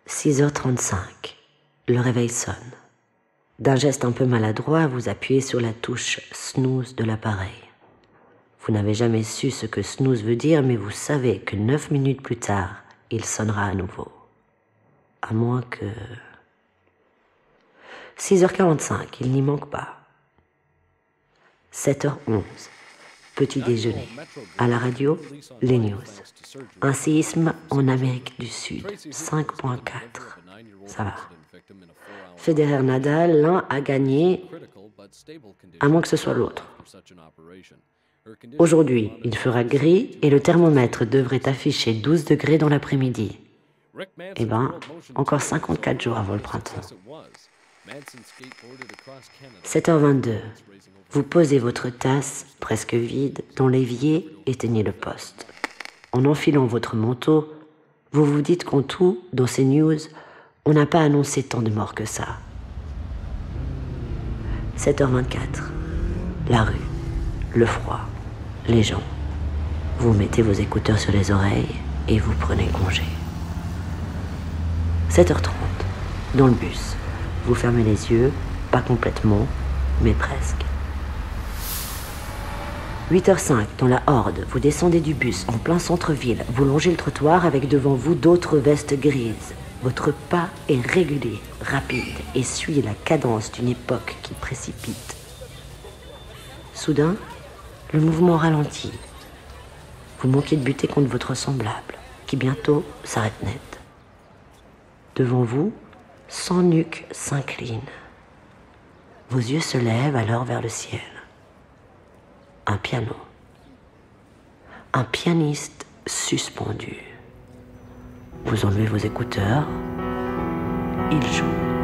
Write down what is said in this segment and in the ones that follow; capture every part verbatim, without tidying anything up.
six heures trente-cinq. Le réveil sonne. D'un geste un peu maladroit, vous appuyez sur la touche snooze de l'appareil. Vous n'avez jamais su ce que snooze veut dire, mais vous savez que neuf minutes plus tard, il sonnera à nouveau. À moins que... six heures quarante-cinq, il n'y manque pas. sept heures onze. Petit déjeuner. À la radio, les news. Un séisme en Amérique du Sud, cinq virgule quatre. Ça va. Federer Nadal, l'un a gagné, à moins que ce soit l'autre. Aujourd'hui, il fera gris et le thermomètre devrait afficher douze degrés dans l'après-midi. Eh ben, encore cinquante-quatre jours avant le printemps. sept heures vingt-deux. Vous posez votre tasse, presque vide, dans l'évier, éteignez le poste. En enfilant votre manteau, vous vous dites qu'en tout, dans ces news, on n'a pas annoncé tant de morts que ça. sept heures vingt-quatre. La rue, le froid, les gens. Vous mettez vos écouteurs sur les oreilles et vous prenez congé. sept heures trente. Dans le bus. Vous fermez les yeux, pas complètement, mais presque. huit heures cinq, dans la Horde, vous descendez du bus en plein centre-ville, vous longez le trottoir avec devant vous d'autres vestes grises. Votre pas est régulier, rapide, et suit la cadence d'une époque qui précipite. Soudain, le mouvement ralentit. Vous manquez de buter contre votre semblable, qui bientôt s'arrête net. Devant vous, cent nuques s'inclinent. Vos yeux se lèvent alors vers le ciel. Un piano. Un pianiste suspendu. Vous enlevez vos écouteurs. Il joue.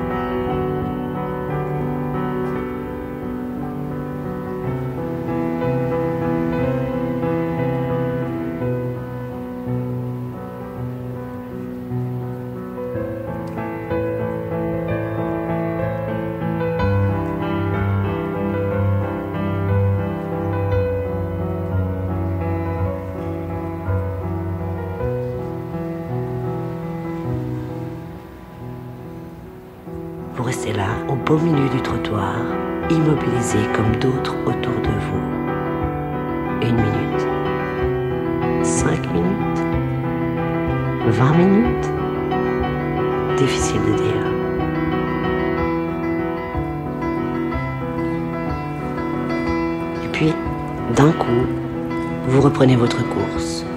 Vous restez là, au beau milieu du trottoir, immobilisé comme d'autres autour de vous. Une minute. Cinq minutes. Vingt minutes. Difficile de dire. Et puis, d'un coup, vous reprenez votre course.